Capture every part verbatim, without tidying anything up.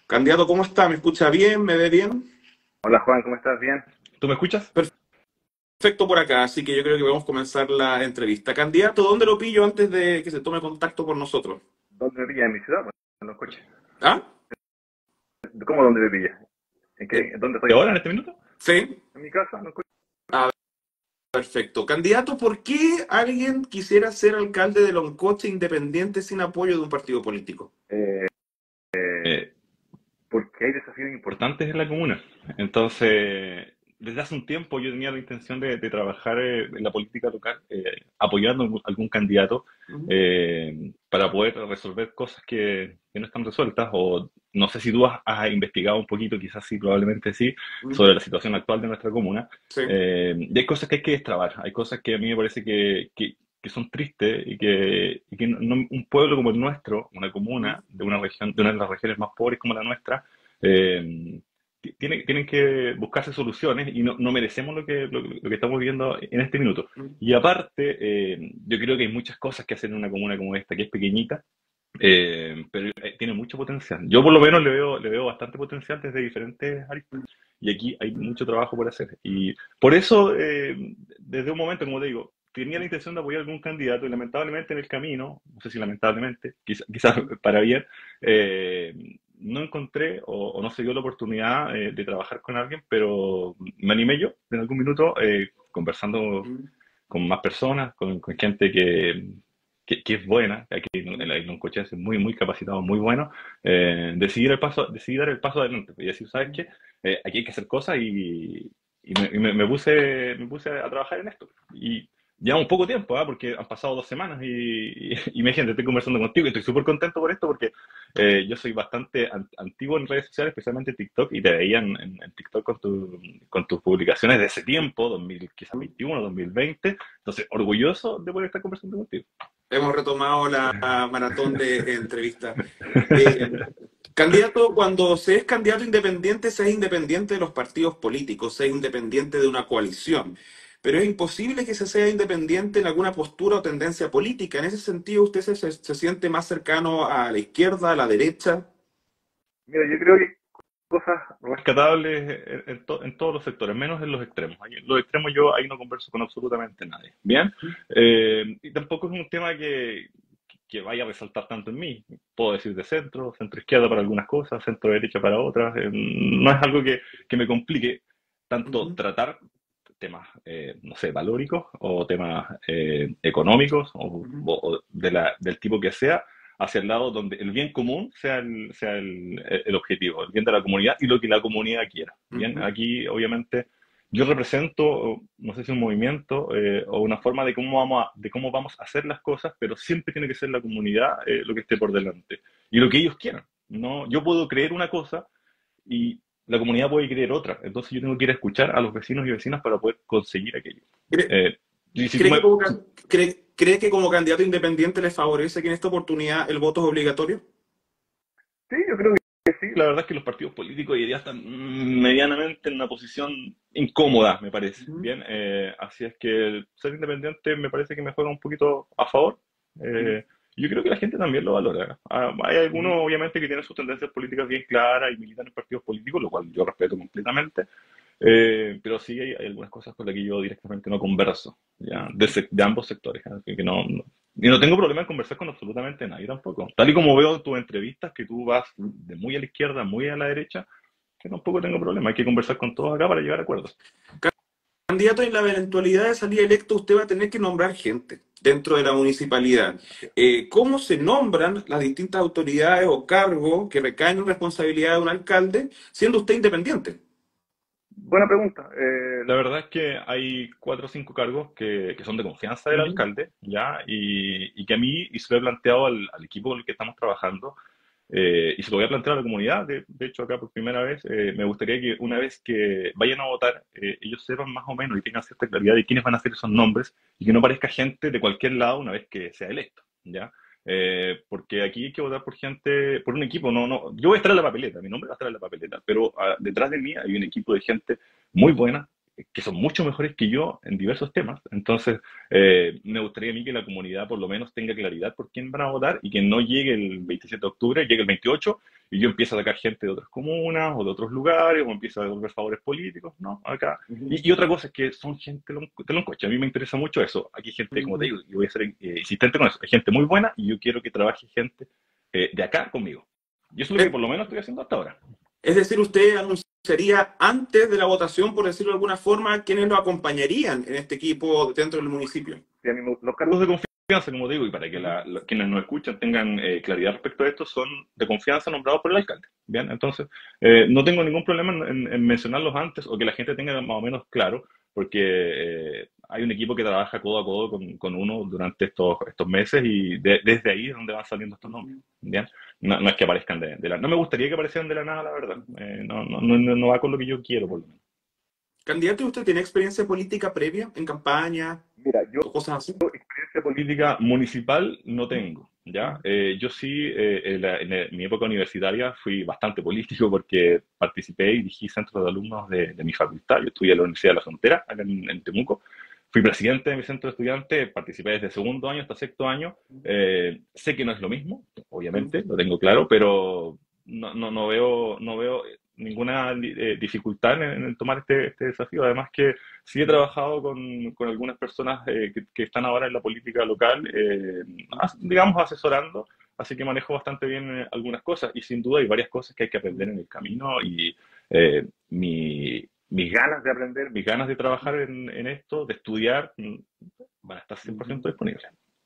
Candidato, ¿cómo está? ¿Me escucha bien? ¿Me ve bien? Hola Juan, ¿cómo estás? ¿Bien? ¿Tú me escuchas? Perfecto por acá, así que yo creo que podemos comenzar la entrevista. Candidato, ¿dónde lo pillo antes de que se tome contacto con nosotros? ¿Dónde me pillas? ¿En mi ciudad? Bueno, en los coches. ¿Ah? ¿Cómo dónde me pillas? ¿En Eh, qué? ¿Dónde estoy ¿Y ahora, en ahora? este minuto? Sí. ¿En mi casa? ¿En los coches? Ah, perfecto. Candidato, ¿por qué alguien quisiera ser alcalde de Loncoche independiente sin apoyo de un partido político? Eh, eh, Eh, porque hay desafíos importantes. Importantes en la comuna. Entonces, desde hace un tiempo yo tenía la intención de, de trabajar eh, en la política local, eh, apoyando algún, algún candidato Ujú, eh, para poder resolver cosas que, que no están resueltas. O no sé si tú has, has investigado un poquito, quizás sí, probablemente sí, ujú. sobre la situación actual de nuestra comuna. Sí. Eh, y hay cosas que hay que destrabar, hay cosas que a mí me parece que, que, que son tristes y que, y que no- no- un pueblo como el nuestro, una Ujú, comuna de una región, de una de las regiones más pobres como la nuestra, eh, ti- tienen, tienen que buscarse soluciones y no, no merecemos lo que, lo, lo que estamos viviendo en este minuto. ujú, Y aparte, eh, yo creo que hay muchas cosas que hacer en una comuna como esta, que es pequeñita, eh, pero eh, tiene mucho potencial. Yo por lo menos le veo, le veo bastante potencial desde diferentes aristas. Y aquí hay mucho trabajo por hacer. Y por eso, eh, desde un momento, como te digo, tenía la intención de apoyar a algún candidato y lamentablemente en el camino, no sé si lamentablemente, quizás quizá para bien, eh, no encontré o, o no se dio la oportunidad eh, de trabajar con alguien, pero me animé yo en algún minuto eh, conversando ujú, con más personas, con, con gente que, que, que es buena, aquí en ujú, el Loncochense es muy, muy capacitado, muy bueno, eh, decidí, el paso, decidí dar el paso adelante y decir, ¿sabes ujú. qué? Eh, aquí hay que hacer cosas y, y, me, y me, me, puse, me puse a trabajar en esto. Y lleva un poco tiempo, ¿eh? Porque han pasado dos semanas y, y, y imagínate, estoy conversando contigo y estoy súper contento por esto porque eh, yo soy bastante an antiguo en redes sociales, especialmente en TikTok, y te veía en, en, en TikTok con, tu, con tus publicaciones de ese tiempo, dos mil, quizás veintiuno, dos mil veinte. Entonces, orgulloso de poder estar conversando contigo. Hemos retomado la maratón de entrevistas. Eh, Candidato, cuando se es candidato independiente, se es independiente de los partidos políticos, se es independiente de una coalición. Pero es imposible que se sea independiente en alguna postura o tendencia política. En ese sentido, ¿usted se, se- se siente más cercano a la izquierda, a la derecha? Mira, yo creo que cosas... Rescatables en, en, to- en todos los sectores, menos en los extremos. Ahí, en los extremos yo ahí no converso con absolutamente nadie. Bien, eh, y tampoco es un tema que, que vaya a resaltar tanto en mí. Puedo decir de centro, centro izquierda para algunas cosas, centro derecha para otras. Eh, no es algo que, que me complique tanto Ujú, tratar temas, eh, no sé, valóricos o temas eh, económicos o, ujú, o- o de la, del tipo que sea, hacia el lado donde el bien común sea el, sea el, el objetivo, el bien de la comunidad y lo que la comunidad quiera. Bien, ujú, aquí obviamente yo represento, no sé si un movimiento eh, o una forma de cómo, vamos a, de cómo vamos a hacer las cosas, pero siempre tiene que ser la comunidad eh, lo que esté por delante y lo que ellos quieran. No, yo puedo creer una cosa y la comunidad puede creer otra. Entonces yo tengo que ir a escuchar a los vecinos y vecinas para poder conseguir aquello. ¿Cree, Eh, y si tú cree me... que como, can- cree, cree que como candidato independiente le favorece que en esta oportunidad el voto es obligatorio? Sí, yo creo que sí. La verdad es que los partidos políticos hoy día están medianamente en una posición incómoda, me parece. Ujú, Bien, eh, así es que el ser independiente me parece que me juega un poquito a favor. ujú, Eh, yo creo que la gente también lo valora. Ah, hay algunos, ujú. obviamente, que tienen sus tendencias políticas bien claras y militan en partidos políticos, lo cual yo respeto completamente. Eh, pero sí hay, hay algunas cosas con las que yo directamente no converso, ¿ya? De, Ujú. sec- de ambos sectores, ¿ya? Así que no, no- y no tengo problema en conversar con absolutamente nadie tampoco. Tal y como veo en tus entrevistas, que tú vas de muy a la izquierda, muy a la derecha, que tampoco tengo problema. Hay que conversar con todos acá para llegar a acuerdos. Candidato, en la eventualidad de salir electo, usted va a tener que nombrar gente dentro de la municipalidad. Eh, ¿cómo se nombran las distintas autoridades o cargos que recaen en responsabilidad de un alcalde, siendo usted independiente? Buena pregunta. Eh, La verdad es que hay cuatro o cinco cargos que, que son de confianza del Ujú, alcalde, ¿ya? Y, y que a mí, y se lo he planteado al, al equipo con el que estamos trabajando, eh, y se lo voy a plantear a la comunidad, de, de hecho acá por primera vez, eh, me gustaría que una vez que vayan a votar, eh, ellos sepan más o menos y tengan cierta claridad de quiénes van a ser esos nombres y que no parezca gente de cualquier lado una vez que sea electo, ¿ya? Eh, porque aquí hay que votar por gente, por un equipo, no, no, yo voy a estar en la papeleta, mi nombre va a estar en la papeleta, pero ah, detrás de mí hay un equipo de gente muy buena, que son mucho mejores que yo en diversos temas. Entonces, eh, me gustaría a mí que la comunidad por lo menos tenga claridad por quién van a votar y que no llegue el veintisiete de octubre, llegue el veintiocho y yo empiezo a atacar gente de otras comunas o de otros lugares o empiezo a devolver favores políticos, ¿no? Acá. Ujú, Y, y otra cosa es que son gente de Loncoche. A mí me interesa mucho eso. Aquí hay gente, como te ujú. digo, y voy a ser eh, insistente con eso, hay gente muy buena y yo quiero que trabaje gente eh, de acá conmigo. Y eso es lo que Es por lo menos estoy haciendo hasta ahora. es decir, usted anunciaría antes de la votación, por decirlo de alguna forma, quiénes lo acompañarían en este equipo dentro del municipio. Sí, a mí me- los Cargos cargos, de confianza, como digo, y para que la- la- quienes nos escuchan tengan eh, claridad respecto a esto, son de confianza nombrados por el alcalde. Bien, entonces, eh, no tengo ningún problema en, en- en mencionarlos antes o que la gente tenga más o menos claro, porque eh, hay un equipo que trabaja codo a codo con, con uno durante estos, estos meses y de- desde ahí es donde van saliendo estos nombres. Bien, no, no es que aparezcan de, de la... No me gustaría que aparecieran de la nada, la verdad. Eh, no, no, no, no va con lo que yo quiero, por lo menos. Candidato, ¿usted tiene experiencia política previa en campaña mira, yo o cosas así? experiencia política, Política municipal no tengo, ¿ya? Eh, yo sí, eh, en, la- en la- mi época universitaria fui bastante político porque participé y dirigí centros de alumnos de, de mi facultad. Yo estudié en la Universidad de la Frontera, acá en, en Temuco. Fui presidente de mi centro de estudiantes, participé desde segundo año hasta sexto año. Eh, sé que no es lo mismo, obviamente, lo tengo claro, pero no, no, no veo, no veo ninguna eh, dificultad en, en tomar este, este desafío. Además que sí he trabajado con, con algunas personas eh, que, que están ahora en la política local, eh, as- digamos, asesorando, así que manejo bastante bien eh, algunas cosas y sin duda hay varias cosas que hay que aprender en el camino y eh, mi, mis ganas de aprender, mis ganas de trabajar en, en esto, de estudiar, mm, van a estar cien por ciento disponibles.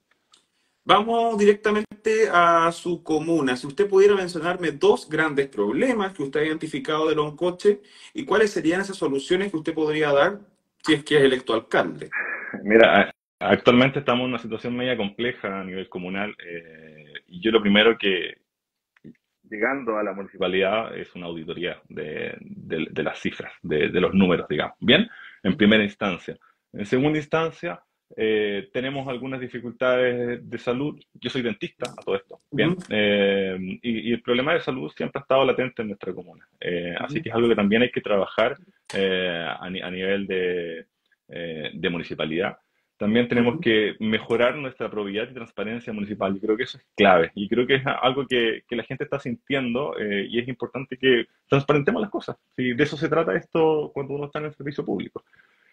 Vamos directamente a su comuna. Si usted pudiera mencionarme dos grandes problemas que usted ha identificado de Loncoche y cuáles serían esas soluciones que usted podría dar si es que es electo alcalde. Mira, a- actualmente estamos en una situación media compleja a nivel comunal eh, y yo lo primero que, llegando a la municipalidad es una auditoría de, de- de las cifras, de, de los números, digamos. Bien, en primera instancia. En segunda instancia, eh, tenemos algunas dificultades de salud. Yo soy dentista a todo esto, Ujú, bien. Eh, y, y el problema de salud siempre ha estado latente en nuestra comuna. Eh, así ujú. que es algo que también hay que trabajar eh, a, ni- a nivel de, eh, de municipalidad. También tenemos Ujú. que mejorar nuestra probidad y transparencia municipal. Yo creo que eso es clave y creo que es algo que, que la gente está sintiendo eh, y es importante que transparentemos las cosas. Sí, de eso se trata esto cuando uno está en el servicio público.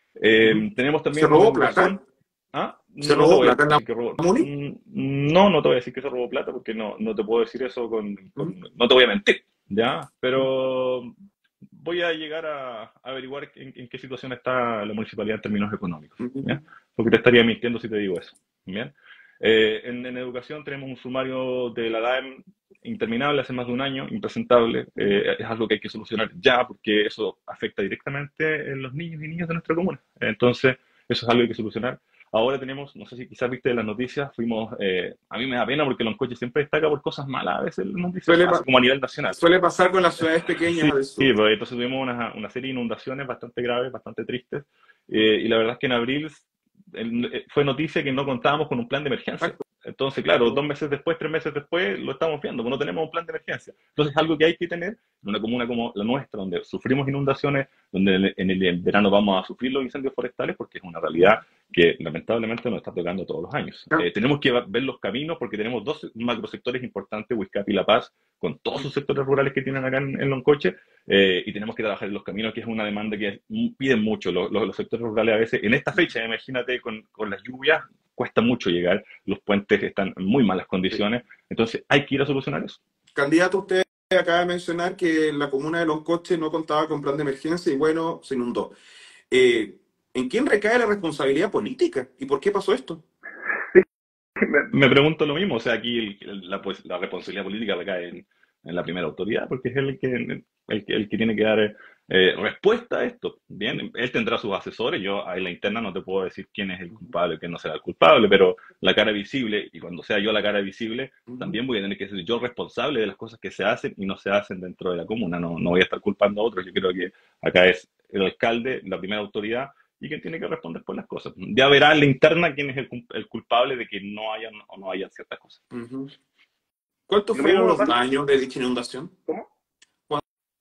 Ujú. Eh, tenemos ¿Se también en robó plata? educación. ¿Ah? ¿Se No te robó voy a plata en la decir que robó. Muni? Mm, No, no te voy a decir que se robó plata porque no, no te puedo decir eso con, Ujú, con- no te voy a mentir, ¿ya? Pero voy a llegar a, a averiguar en, en qué situación está la municipalidad en términos económicos, ujú. ¿ya? Porque te estaría mintiendo si te digo eso, ¿bien? Eh, en, en educación tenemos un sumario de la D A E M interminable hace más de un año, impresentable. Eh, es algo que hay que solucionar ya porque eso afecta directamente en los niños y niñas de nuestra comuna. Entonces, eso es algo que hay que solucionar. Ahora tenemos, no sé si quizás viste las noticias, fuimos, eh, a mí me da pena porque Loncoche siempre destaca por cosas malas a veces en las noticias, Suele, así pa- como a nivel nacional. suele pasar con las ciudades Sí, pequeñas del sí, sur. pues entonces tuvimos una, una serie de inundaciones bastante graves, bastante tristes, eh, y la verdad es que en abril el- eh, fue noticia que no contábamos con un plan de emergencia. Exacto. Entonces, claro, dos meses después, tres meses después, lo estamos viendo, pues no tenemos un plan de emergencia. Entonces, es algo que hay que tener en una comuna como la nuestra, donde sufrimos inundaciones, donde en el, en el verano vamos a sufrir los incendios forestales, porque es una realidad que lamentablemente nos está tocando todos los años. Eh, tenemos que ver los caminos porque tenemos dos macrosectores importantes, Huizcapi y La Paz, con todos sus sectores rurales que tienen acá en, en Loncoche, eh, y tenemos que trabajar en los caminos, que es una demanda que piden mucho los, los, los sectores rurales a veces. En esta fecha, imagínate, con, con las lluvias, cuesta mucho llegar, los puentes están en muy malas condiciones, entonces hay que ir a solucionar eso. Candidato, usted acaba de mencionar que la comuna de Loncoche no contaba con plan de emergencia y bueno, se inundó. Eh, ¿En quién recae la responsabilidad política? ¿Y por qué pasó esto? sí, me- Me pregunto lo mismo, o sea, aquí el- el- la, pues, la responsabilidad política recae en, en la primera autoridad, porque es el que, el, que- el que tiene que dar eh, respuesta a esto. Bien, él tendrá sus asesores, yo en la interna no te puedo decir quién es el culpable o quién no será el culpable, pero la cara visible, y cuando sea yo la cara visible, Ujú. también voy a tener que ser yo responsable de las cosas que se hacen y no se hacen dentro de la comuna, no, no voy a estar culpando a otros, yo creo que acá es el alcalde, la primera autoridad, y quien tiene que responder por las cosas. Ya verá en la interna quién es el, cul- el culpable de que no hayan o no hayan ciertas cosas. Ujú. ¿Cuántos lo fueron mismo me los pasa, daños de dicha inundación? ¿cómo?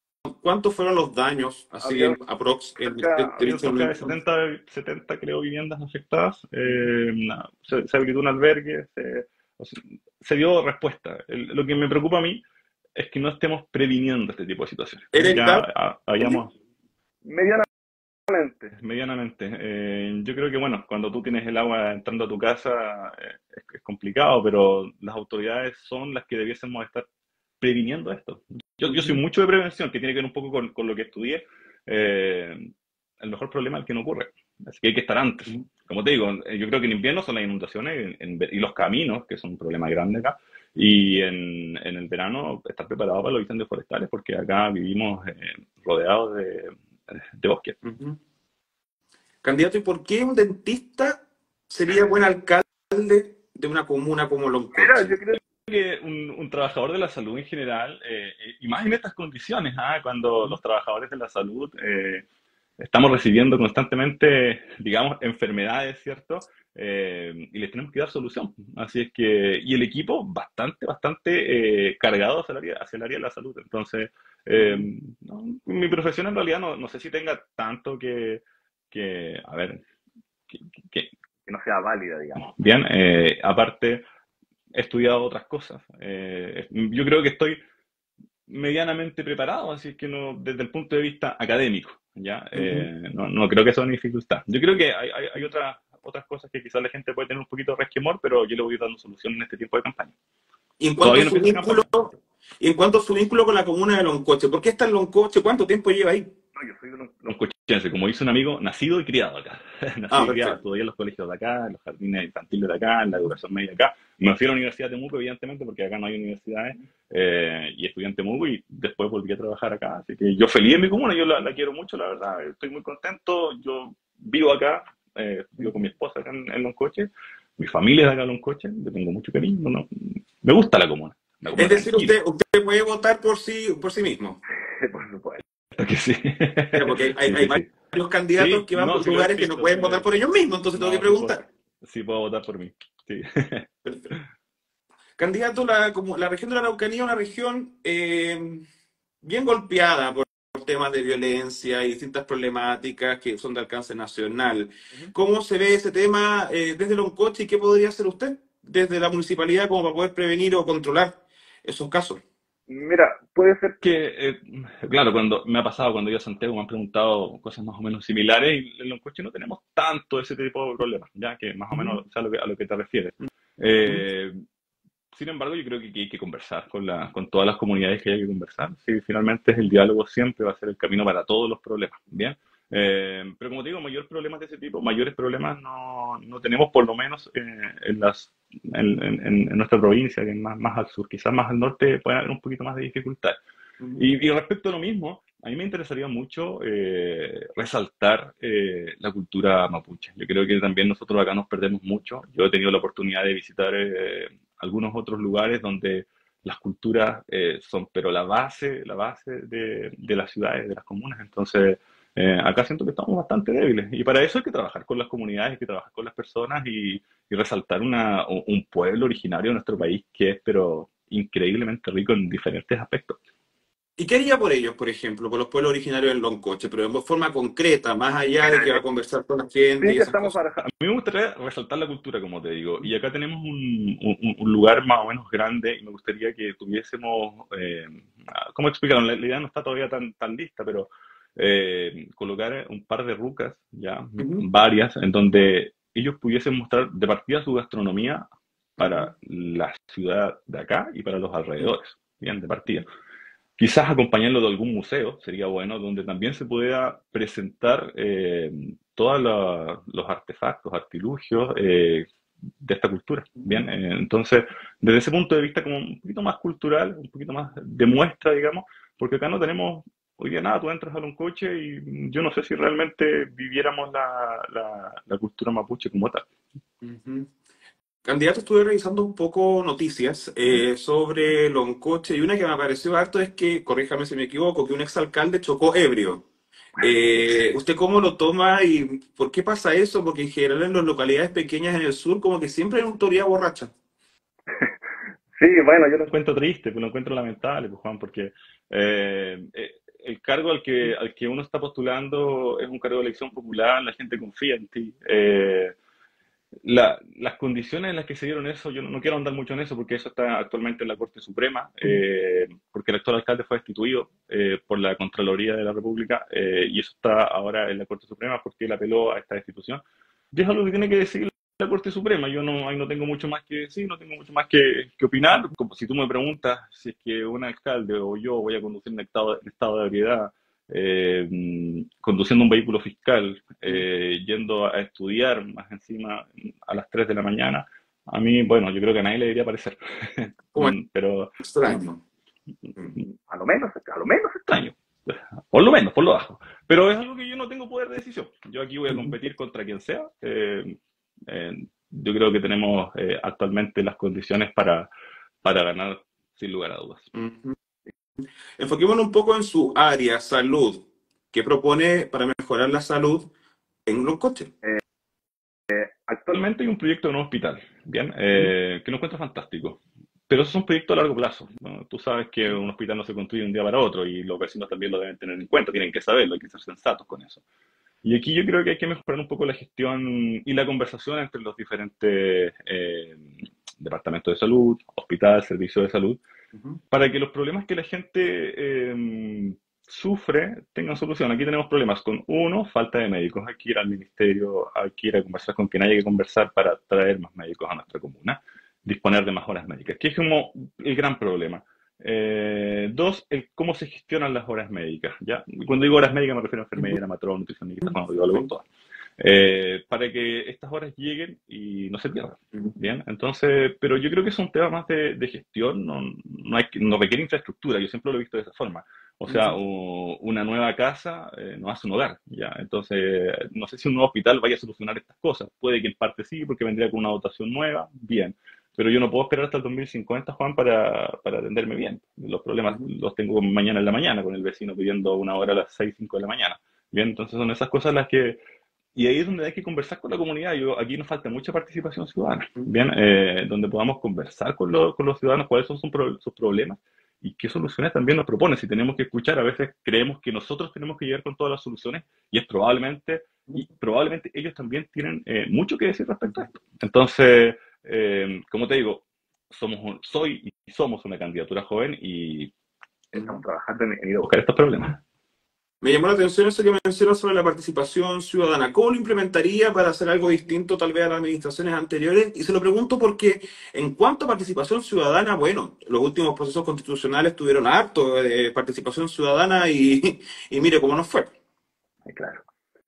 ¿cuántos fueron los daños, así Había en aprox, en, de, cerca, de Había dicho cerca de lugar? setenta, setenta creo, viviendas afectadas. Eh, na- se, se habilitó un albergue, se, o sea, se dio respuesta. El- lo que me preocupa a mí es que no estemos previniendo este tipo de situaciones. ¿Era Bien, ya evitable? ah, habíamos medianamente. medianamente. Eh, yo creo que, bueno, cuando tú tienes el agua entrando a tu casa eh, es, es complicado, pero las autoridades son las que debiésemos estar previniendo esto. Yo, yo soy Ujú. mucho de prevención, que tiene que ver un poco con, con lo que estudié. Eh, el mejor problema es el que no ocurre. Así que hay que estar antes. Ujú. Como te digo, eh, yo creo que en invierno son las inundaciones en- en- y los caminos, que son un problema grande acá. Y en, en el verano estar preparado para los incendios forestales, porque acá vivimos eh, rodeados de, de bosque. Ujú. Candidato, ¿y por qué un dentista sería buen alcalde de una comuna como Mira, Loncoche? yo creo Que un, un trabajador de la salud en general, eh, eh, y más en estas condiciones, ¿ah? Cuando los trabajadores de la salud eh, estamos recibiendo constantemente, digamos, enfermedades, ¿cierto? Eh, y les tenemos que dar solución. Así es que, y el equipo bastante, bastante eh, cargado hacia el área, hacia el área de la salud. Entonces, eh, Ujú. no, mi profesión en realidad no, no sé si tenga tanto que, que a ver, que, que- que no sea válida, digamos. bien, eh, aparte he estudiado otras cosas. Eh, yo creo que estoy medianamente preparado, así que no, desde el punto de vista académico, ¿ya? Ujú. Eh, no, no creo que sea una dificultad. Yo creo que hay, hay, hay otras, otras cosas que quizás la gente puede tener un poquito de resquemor, pero yo le voy dando solución en este tiempo de campaña. Y en cuanto a Todavía no su empieza la vínculo, campaña. y en cuanto a su vínculo con la comuna de Loncoche, ¿por qué está en Loncoche? ¿Cuánto tiempo lleva ahí? No, yo soy de los, Los cochenses, como dice un amigo, nacido y criado acá. Ah, Nacido y criado, perfecto. estudié en los colegios de acá, en los jardines infantiles de acá, en la educación media acá. Me fui a la Universidad de Temuco, evidentemente, porque acá no hay universidades, eh, y estudié en Temuco y después volví a trabajar acá. Así que yo feliz en mi comuna, yo la, la quiero mucho, la verdad, estoy muy contento. Yo vivo acá, eh, vivo con mi esposa acá en, en Loncoche, mi familia es de acá en Loncoche, le tengo mucho cariño, ¿no? Me gusta la comuna, la Es comuna decir, tranquila, usted, usted puede votar por sí, por sí mismo. por supuesto. que sí. Ya, porque hay, Sí, hay sí, sí. varios candidatos Sí, que van no, por sí lo he lugares que no visto, pueden sí votar le... por ellos mismos, entonces tengo que No, sí puedo, preguntar. sí puedo votar por mí. Sí. Perfecto. Candidato, la, como, la región de la Araucanía es una región eh, bien golpeada por temas de violencia y distintas problemáticas que son de alcance nacional. Ujú. ¿Cómo se ve ese tema eh, desde Loncoche y qué podría hacer usted desde la municipalidad como para poder prevenir o controlar esos casos? Mira, puede ser, Que, eh, claro, cuando me ha pasado, cuando he ido a Santiago, me han preguntado cosas más o menos similares y en Loncoche no tenemos tanto ese tipo de problemas, ya que más o Ujú, menos sé a lo que, a lo que te refieres. ujú, Eh, Sin embargo, yo creo que, que hay que conversar con, la, con todas las comunidades que hay que conversar. Sí, finalmente el diálogo siempre va a ser el camino para todos los problemas, ¿bien? Eh, pero como te digo, mayores problemas de ese tipo, mayores problemas no, no tenemos por lo menos eh, en, las, en, en, en nuestra provincia, que es más, más al sur, quizás más al norte puede haber un poquito más de dificultad. ujú, Y, y respecto a lo mismo, a mí me interesaría mucho eh, resaltar eh, la cultura mapuche. Yo creo que también nosotros acá nos perdemos mucho. Yo he tenido la oportunidad de visitar eh, algunos otros lugares donde las culturas eh, son, pero la base, la base de, de las ciudades, de las comunas. Entonces, eh, acá siento que estamos bastante débiles. Y para eso hay que trabajar con las comunidades, hay que trabajar con las personas y, y resaltar una, un pueblo originario de nuestro país que es, pero increíblemente rico en diferentes aspectos. ¿Y qué haría por ellos, por ejemplo, por los pueblos originarios en Loncoche, pero de forma concreta, más allá de que va a conversar con la gente bien y que esas estamos cosas? barajando. A mí me gustaría resaltar la cultura, como te digo, y acá tenemos un, un- un lugar más o menos grande y me gustaría que tuviésemos, eh, ¿cómo explicaron? La, la idea no está todavía tan, tan lista, pero eh, colocar un par de rucas, ya, Ujú, varias, en donde ellos pudiesen mostrar de partida su gastronomía ujú, para la ciudad de acá y para los alrededores, bien, de partida. Quizás acompañarlo de algún museo sería bueno, donde también se pueda presentar eh, todos la- los artefactos, artilugios eh, de esta cultura. Bien, ujú. Eh, entonces, desde ese punto de vista, como un poquito más cultural, un poquito más de muestra, digamos, porque acá no tenemos hoy día nada, tú entras a un coche y yo no sé si realmente viviéramos la, la, la cultura mapuche como tal. Ujú. Candidato, estuve revisando un poco noticias Ujú. eh, sobre Loncoche y una que me pareció harto es que, corríjame si me equivoco, que un exalcalde chocó ebrio. Eh, ¿usted cómo lo toma y por qué pasa eso? Porque en general en las localidades pequeñas en el sur como que siempre hay una autoridad borracha. Sí, bueno, yo Lo lo encuentro triste, pues lo encuentro lamentable, pues Juan, porque eh, eh, el cargo al que, al que uno está postulando es un cargo de elección popular, la gente confía en ti. Eh, la- las condiciones en las que se dieron eso, yo no, no quiero andar mucho en eso porque eso está actualmente en la Corte Suprema, eh, porque el actual alcalde fue destituido eh, por la Contraloría de la República, eh, y eso está ahora en la Corte Suprema porque él apeló a esta destitución. Y es algo que tiene que decir la Corte Suprema. Yo no, ahí no tengo mucho más que decir, no tengo mucho más que, que opinar. Como si tú me preguntas si es que un alcalde o yo voy a conducir en estado, en estado de ebriedad, eh, conduciendo un vehículo fiscal, eh, yendo a estudiar más encima a las tres de la mañana, a mí, bueno, yo creo que a nadie le debería parecer. Como Pero extraño. A lo menos, a lo menos extraño. Por lo menos, por lo bajo. Pero es algo que yo no tengo poder de decisión. Yo aquí voy a competir contra quien sea. Eh, eh, yo creo que tenemos eh, actualmente las condiciones para, para ganar sin lugar a dudas. Ujú. Enfoquémonos un poco en su área, salud. ¿Qué propone para mejorar la salud en Loncoche? Actualmente hay un proyecto de un hospital, ¿bien? Eh, que lo encuentro fantástico. Pero eso es un proyecto a largo plazo, ¿no? Tú sabes que un hospital no se construye de un día para otro y los vecinos también lo deben tener en cuenta, tienen que saberlo, hay que ser sensatos con eso. Y aquí yo creo que hay que mejorar un poco la gestión y la conversación entre los diferentes eh, departamentos de salud, hospital, servicios de salud, Ujú. para que los problemas que la gente eh, sufre tengan solución. Aquí tenemos problemas con, uno, falta de médicos. Hay que ir al ministerio, hay que ir a conversar con quien haya que conversar para traer más médicos a nuestra comuna, disponer de más horas médicas, que es como el gran problema. Eh, dos, el cómo se gestionan las horas médicas, ¿ya? Y cuando digo horas médicas me refiero a enfermera, matrón, nutricionista, fonoaudiólogo, todas. Eh, para que estas horas lleguen y no se pierdan. Bien, entonces, pero yo creo que es un tema más de, de gestión, no, no, hay, que- no requiere infraestructura, yo siempre lo he visto de esa forma. O sea, u- una nueva casa eh, no hace un hogar, ¿ya? Entonces, no sé si un nuevo hospital vaya a solucionar estas cosas. Puede que en parte sí, porque vendría con una dotación nueva, bien. Pero yo no puedo esperar hasta el dos mil cincuenta, Juan, para, para atenderme bien. Los problemas Ujú. los tengo mañana en la mañana, con el vecino pidiendo una hora a las seis cinco de la mañana. Bien, entonces son esas cosas las que y ahí es donde hay que conversar con la comunidad. Yo, aquí nos falta mucha participación ciudadana, bien, eh, donde podamos conversar con, lo- con los ciudadanos cuáles son sus, pro- sus problemas y qué soluciones también nos proponen. Si tenemos que escuchar, a veces creemos que nosotros tenemos que llegar con todas las soluciones y es probablemente, y probablemente ellos también tienen eh, mucho que decir respecto a esto. Entonces, eh, como te digo, somos un- soy y somos una candidatura joven y estamos trabajando en, en ir a buscar estos problemas. Me llamó la atención eso que mencionas sobre la participación ciudadana. ¿Cómo lo implementaría para hacer algo distinto tal vez a las administraciones anteriores? Y se lo pregunto porque en cuanto a participación ciudadana, bueno, los últimos procesos constitucionales tuvieron harto de participación ciudadana y, y mire cómo nos fue. buscar. Claro.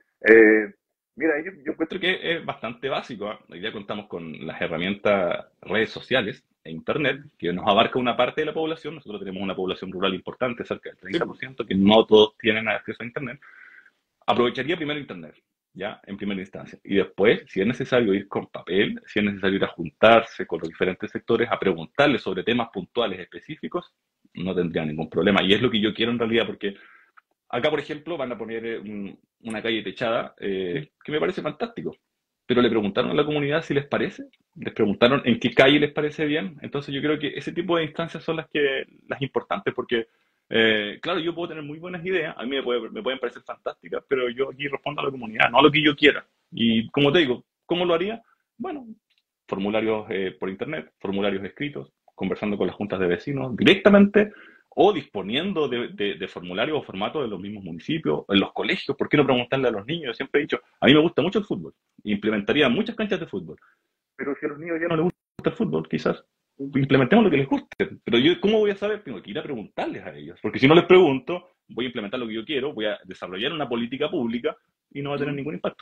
Eh, mira, yo, yo Yo encuentro que es bastante básico, ¿ah? Hoy día contamos con las herramientas, redes sociales e Internet, que nos abarca una parte de la población. Nosotros tenemos una población rural importante, cerca del Sí. treinta por ciento, que no todos tienen acceso a Internet. Aprovecharía primero Internet, ¿ya? En primera instancia. Y después, si es necesario ir con papel, si es necesario ir a juntarse con los diferentes sectores, a preguntarles sobre temas puntuales específicos, no tendría ningún problema. Y es lo que yo quiero en realidad, porque acá, por ejemplo, van a poner eh, un- una calle techada, eh, que me parece fantástico. Pero le preguntaron a la comunidad si les parece, les preguntaron en qué calle les parece bien. Entonces yo creo que ese tipo de instancias son las que las importantes, porque, eh, claro, yo puedo tener muy buenas ideas, a mí me, puede- me pueden parecer fantásticas, pero yo aquí respondo a la comunidad, no a lo que yo quiera. Y como te digo, ¿cómo lo haría? Bueno, formularios eh, por internet, formularios escritos, conversando con las juntas de vecinos directamente o disponiendo de, de, de formularios o formatos de los mismos municipios, en los colegios. ¿Por qué no preguntarle a los niños? Yo siempre he dicho, a mí me gusta mucho el fútbol, implementaría muchas canchas de fútbol, pero si a los niños ya no les gusta el fútbol, quizás implementemos lo que les guste. Pero yo, ¿cómo voy a saber? Tengo que ir a preguntarles a ellos, porque si no les pregunto, voy a implementar lo que yo quiero, voy a desarrollar una política pública y no va a tener ningún impacto.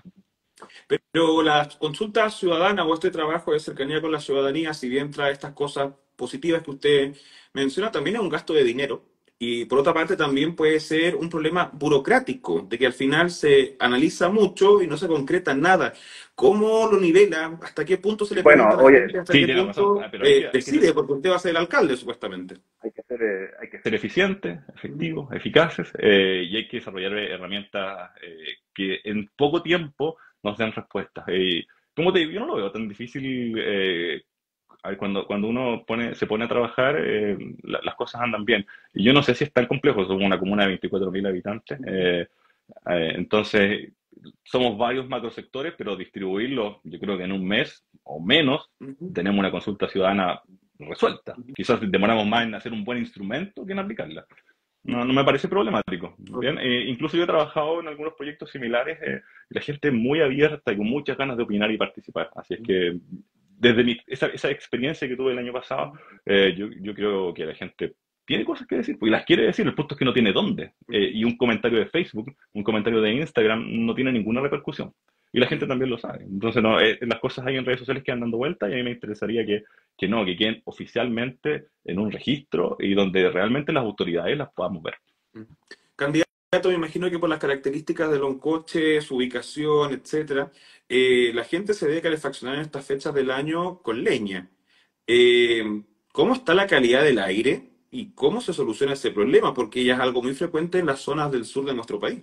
Pero la consulta ciudadana o este trabajo de cercanía con la ciudadanía, si bien trae estas cosas positivas que usted menciona, también es un gasto de dinero. Y por otra parte también puede ser un problema burocrático, de que al final se analiza mucho y no se concreta nada. ¿Cómo lo nivela? ¿Hasta qué punto se le bueno, pregunta a la oye, gente? ¿Hasta Sí, qué tiene razón, punto ah, pero hay que, eh, hay que decide? ser, Porque usted va a ser el alcalde, supuestamente. hay que ser, eh, hay que ser eficientes, efectivos, eficaces, eh, y hay que desarrollar herramientas eh, que en poco tiempo nos den respuestas. Eh, como te digo, yo no lo veo tan difícil eh, A ver, cuando, cuando uno pone, se pone a trabajar, eh, la- las cosas andan bien. Y yo no sé si es tan complejo, somos una comuna de veinticuatro mil habitantes, eh, eh, entonces somos varios macrosectores, pero distribuirlos, yo creo que en un mes o menos, Ujú, tenemos una consulta ciudadana resuelta. ujú. Quizás demoramos más en hacer un buen instrumento que en aplicarla. No, no me parece problemático. Ok. Bien, Eh, incluso yo he trabajado en algunos proyectos similares, eh, y la gente es muy abierta y con muchas ganas de opinar y participar. Así es que desde mi- esa, esa experiencia que tuve el año pasado, eh, yo, yo creo que la gente tiene cosas que decir, pues, y las quiere decir, el punto es que no tiene dónde. Eh, y un comentario de Facebook, un comentario de Instagram no tiene ninguna repercusión. Y la gente también lo sabe. Entonces, no, eh, las cosas hay en redes sociales que andan dando vueltas y a mí me interesaría que, que no, que queden oficialmente en un registro y donde realmente las autoridades las podamos ver. Candidato, me imagino que por las características de Loncoche, su ubicación, etcétera, eh, la gente se debe calefaccionar en estas fechas del año con leña. Eh, ¿Cómo está la calidad del aire y cómo se soluciona ese problema? Porque ya es algo muy frecuente en las zonas del sur de nuestro país.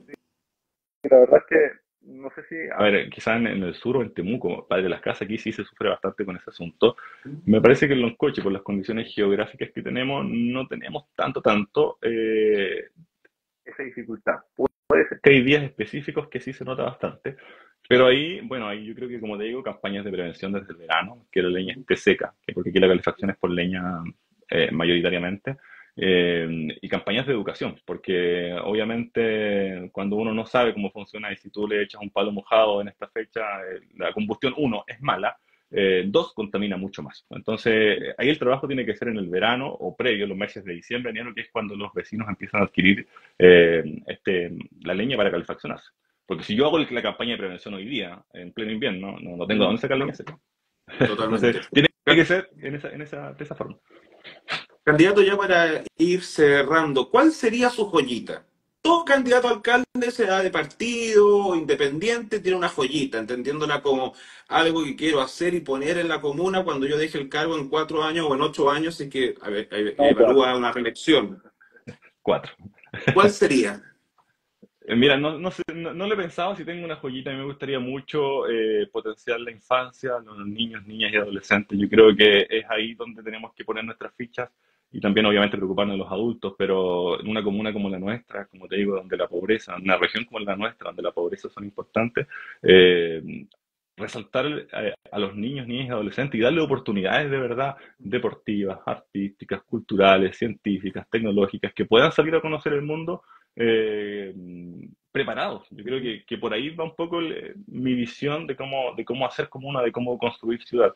La verdad es que no sé si A ver, quizás en, en el sur o en Temuco, Padre de las Casas, aquí sí se sufre bastante con ese asunto. Me parece que en Loncoche, por las condiciones geográficas que tenemos, no tenemos tanto, tanto. Eh, esa dificultad. que hay días específicos que sí se nota bastante. Pero ahí, bueno, ahí yo creo que, como te digo, campañas de prevención desde el verano, que la leña esté seca, que porque aquí la calefacción es por leña eh, mayoritariamente, eh, y campañas de educación, porque obviamente cuando uno no sabe cómo funciona y si tú le echas un palo mojado en esta fecha, eh, la combustión, uno, es mala, eh, dos, contamina mucho más. Entonces, ahí el trabajo tiene que ser en el verano o previo, los meses de diciembre, enero, que es cuando los vecinos empiezan a adquirir eh, este, la leña para calefaccionarse. Porque si yo hago la campaña de prevención hoy día, en pleno invierno, no, no tengo dónde sacar leña seca. Entonces, Totalmente. tiene que ser en esa, en esa, de esa forma. Candidato, ya para ir cerrando, ¿cuál sería su joyita? Todo candidato a alcalde, sea de partido o independiente, tiene una joyita, entendiéndola como algo que quiero hacer y poner en la comuna cuando yo deje el cargo en cuatro años o en ocho años y que a ver, eh, no, cuatro. evalúa una reelección. Cuatro. ¿Cuál sería? Eh, Mira, no, no, sé, no, no le he pensado si tengo una joyita. A mí me gustaría mucho eh, potenciar la infancia, los niños, niñas y adolescentes. Yo creo que es ahí donde tenemos que poner nuestras fichas y también obviamente preocuparnos de los adultos, pero en una comuna como la nuestra, como te digo, donde la pobreza, en una región como la nuestra, donde la pobreza son importantes, eh, resaltar eh, a los niños, niñas y adolescentes y darle oportunidades de verdad deportivas, artísticas, culturales, científicas, tecnológicas, que puedan salir a conocer el mundo eh, preparados. Yo creo que, que por ahí va un poco el- mi visión de cómo, de cómo hacer comuna, de cómo construir ciudad.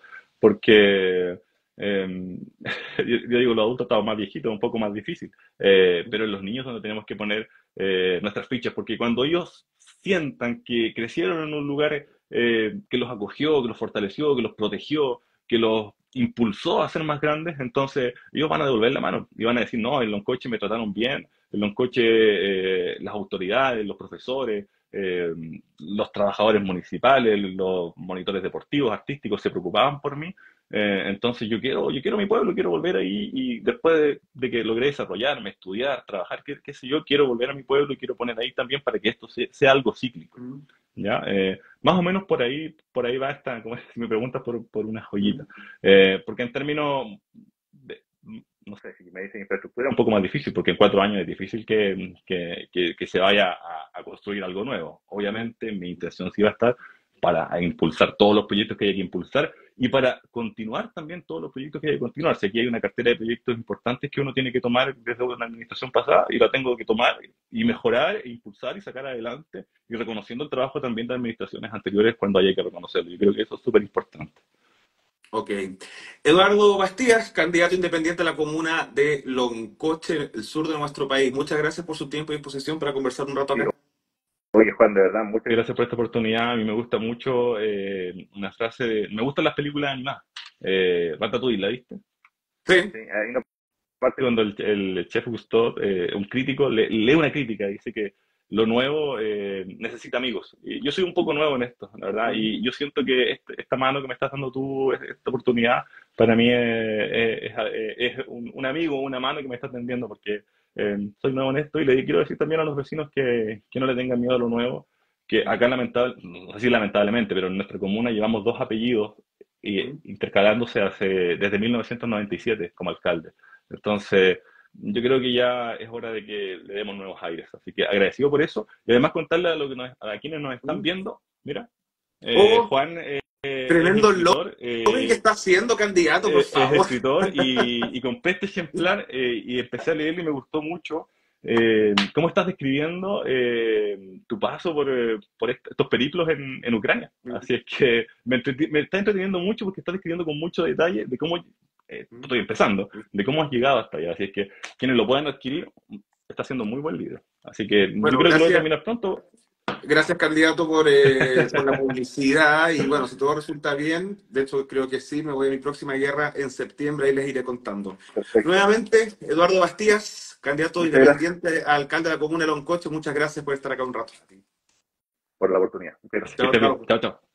Porque eh, yo, yo digo, los adultos estamos más viejitos, un poco más difícil, eh, pero en los niños donde tenemos que poner eh, nuestras fichas, porque cuando ellos sientan que crecieron en un lugar eh, que los acogió, que los fortaleció, que los protegió, que los impulsó a ser más grandes, entonces ellos van a devolver la mano y van a decir, no, en Loncoche me trataron bien, en Loncoche eh, las autoridades, los profesores, eh, los trabajadores municipales, los monitores deportivos, artísticos se preocupaban por mí. Eh, entonces yo quiero, yo quiero mi pueblo, quiero volver ahí y después de, de que logré desarrollarme, estudiar, trabajar, qué, qué sé yo, quiero volver a mi pueblo y quiero poner ahí también para que esto sea, sea algo cíclico. ¿Ya? Eh, más o menos por ahí, por ahí va esta, como si me preguntas por, por una joyita. Eh, porque en términos, de, no sé, si me dicen infraestructura, es un poco más difícil, porque en cuatro años es difícil que, que, que, que se vaya a, a, construir algo nuevo. Obviamente mi intención sí va a estar para impulsar todos los proyectos que hay que impulsar y para continuar también todos los proyectos que hay que continuar. Si aquí hay una cartera de proyectos importantes que uno tiene que tomar desde una administración pasada y la tengo que tomar y mejorar, e impulsar y sacar adelante y reconociendo el trabajo también de administraciones anteriores cuando haya que reconocerlo. Yo creo que eso es súper importante. Ok. Eduardo Bastías, candidato independiente a la comuna de Loncoche, el sur de nuestro país. Muchas gracias por su tiempo y disposición para conversar un rato Sí, acá. oye, Juan, de verdad, muchas Gracias por esta oportunidad. A mí me gusta mucho eh, una frase de... Me gustan las películas animadas. Eh, Ratatouille, ¿la viste? Sí. Sí, hay una parte. Cuando el, el chef Gusteau, eh, un crítico, le, lee una crítica, dice que lo nuevo eh, necesita amigos. Y yo soy un poco nuevo en esto, la verdad, y yo siento que este- esta mano que me estás dando tú, es- esta oportunidad, para mí es, es- es- es un, un amigo, una mano que me está atendiendo, porque eh, soy nuevo en esto y le quiero decir también a los vecinos que, que no le tengan miedo a lo nuevo, que acá lamentable, no sé si lamentablemente, pero en nuestra comuna llevamos dos apellidos y ¿Mm? intercalándose hace, desde mil novecientos noventa y siete como alcalde. Entonces, yo creo que ya es hora de que le demos nuevos aires. Así que agradecido por eso. Y además contarle a, lo que nos- a quienes nos están ¿Mm? viendo, mira, eh, Oh, Juan eh, es tremendo escritor, lobby que eh, está haciendo candidato, por eh, es favor. escritor y, y compré este ejemplar eh, y empecé a leerlo y me gustó mucho. Eh, ¿cómo estás describiendo eh, tu paso por, eh, por est- estos periplos en, en Ucrania? Así es que me, entreti- me está entreteniendo mucho porque estás describiendo con mucho detalle de cómo, eh, estoy empezando, de cómo has llegado hasta allá. Así es que quienes lo puedan adquirir, está haciendo muy buen libro. Así que yo Bueno, creo que lo voy a gracias. terminar pronto. Gracias, candidato, por, eh, por la publicidad. Y bueno, si todo resulta bien, de hecho creo que sí, me voy a mi próxima guerra en septiembre y les iré contando. Perfecto. Nuevamente, Eduardo Bastías, candidato Muchas gracias independiente a alcalde de la comuna de Loncoche, muchas gracias por estar acá un rato. por la oportunidad. Muchas gracias. Que Chao, estés bien. chao. Chao, chao.